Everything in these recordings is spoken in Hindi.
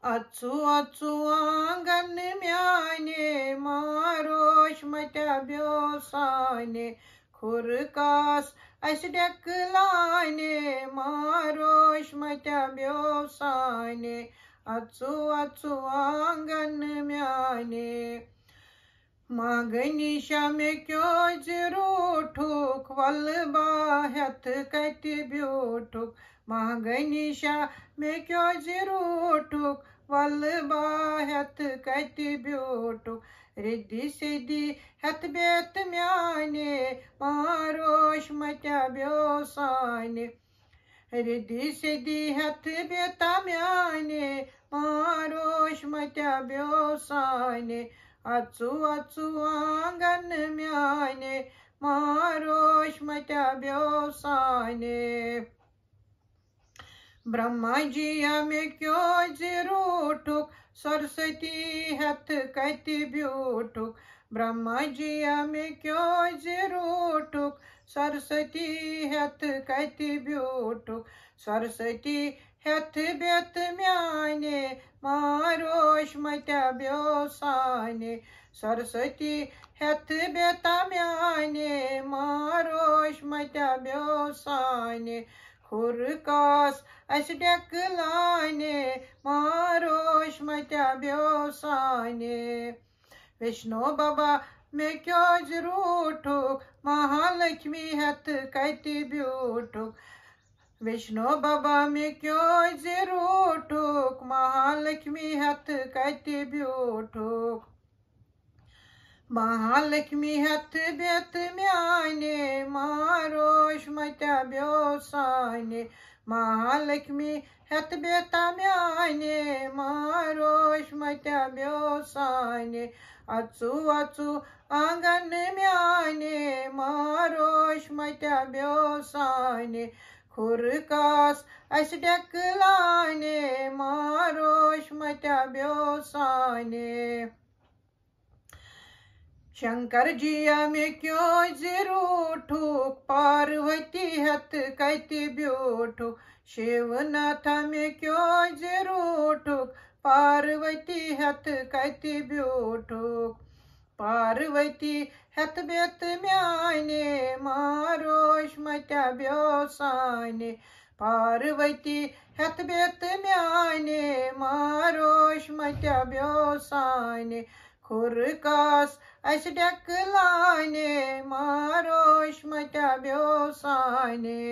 अचू अचू आंगन म्याने मारोश मत्या ब्योसाने खुरकास अस डेकलाने मारोश मत्या ब्योसाने अचू अचू आंगन म्याने मागनिशा में क्यों जरूठुक वल्बा हथ कत ब्यूठुक मागनिशा में क्यों जरूठुक वल्बा हथ कत ब्यूठुक रिद्धि सिद्धि हथ बेत म्याने मारोश मत्या ब्योसाने रिद्धि सिद्धि हथ बेता म्याने मारोश मत्या ब्योसाने अचू अचू आंगन म्याने मारोश मत्या ब्योसाने ब्रह्मा जिया में क्यों जरूठुक सरस्वती हथ कत ब्यूठुक ब्रह्मा जिया में क्यों जरूठुक सरस्वती हथ कत ब्यूठुक सरस्वती हथ बेत म्याने मारोश मत्या ब्योसाने सरस्वती हथ बेता म्याने मारोश मत्या ब्योसाने खुरकास अस डेकलाने मारोश मत्या ब्योसाने विष्णु बाबा में क्यों जरूठुक महालक्ष्मी हथ कत ब्यूठुक विष्णु बाबा में क्यों जरूठुक महालक्ष्मी हथ कत ब्यूठुक महालक्ष्मी हथ बेत म्याने मारोश मत्या ब्योसाने महालक्ष्मी हथ बेता म्याने मारोश मत्या ब्योसाने अचू अचू आंगन म्याने मारोश मत्या ब्योसाने खुरकास अस डेकलाने मारोश मत्या ब्योसाने शंकर जिया में क्यों जरूठुक पार्वती हथ कत ब्यूठुक शिवनाथ में क्यों जरूठुक पार्वती हथ कत ब्यूठुक पार्वती हथ बेत म्याने मारोश मत्या ब्योसाने पार्वती हथ बेत म्याने मारोश मत्या ब्योसाने खुरकास अस डेकलाने मारोश मत्या ब्योसाने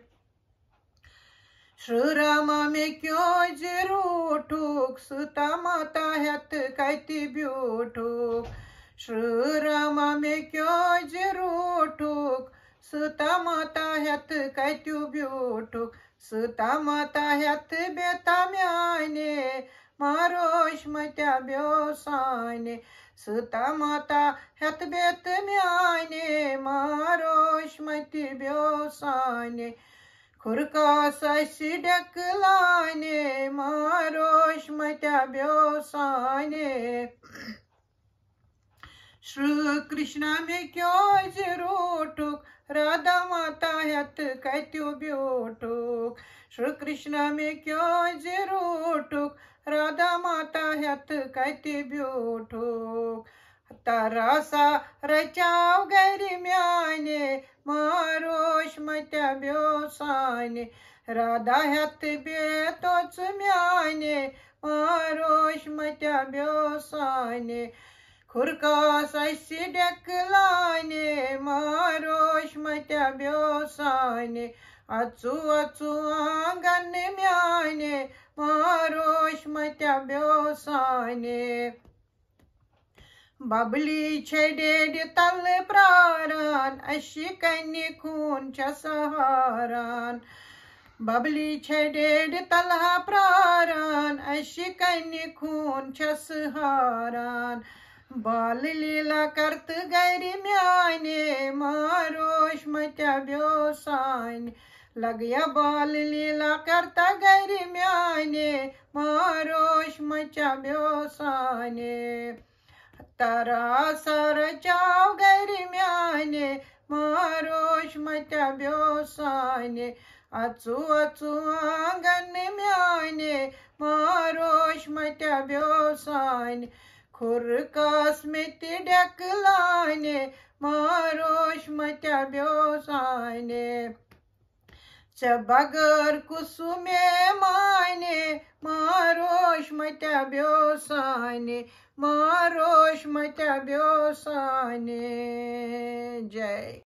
श्री रामा में क्यों जरूठुक सीता माता हथ कत ब्यूठुक श्री रामा में क्यों जरूठुक सीता माता हथ कत ब्यूठुक सीता माता हथ बेता म्याने मारोश मत्या ब्योसाने सीता माता हथ बेत म्याने मारोश मत्या ब्योसाने खुरकास अस डेकलाने मारोश मत्या ब्योसाने श्री कृष्णा में क्यों जरूठुक राधा माता हथ कत ब्यूठुक श्री कृष्णा में क्यों जरूठुक राधा माता हथ कत ब्यूठुक तरासा रचाव गरी म्याने मारोश मत्या ब्योसाने राधा हथ बेतोच म्याने मारोश मत्या ब्योसाने खुरकास अस डेकलाने मारोश मत्या ब्योसाने अचू अचू आंगन म्याने मारोश मत्या ब्योसाने बबली छेडेड तल प्रारान अशी कन्नी खून सहारान बबली छेडेड तलहा प्रारान अशी कन्नी खून सहारान बाल लीला करत गैरी म्याने मारोश मत्या ब्योसाने लगया बाल लीला करता गैरी म्याने मारोश मत्या ब्योसाने तरासा रचाव गरी म्याने मारोश मत्या ब्योसाने अचू अचू आंगन म्याने मारोश मत्या ब्योसाने खुरकास में डेकलाने मारोश मत्या ब्योसाने बगर कुसुमे माने मारोश मत्या ब्योसाने मारोश मत्या ब्योसाने। जय।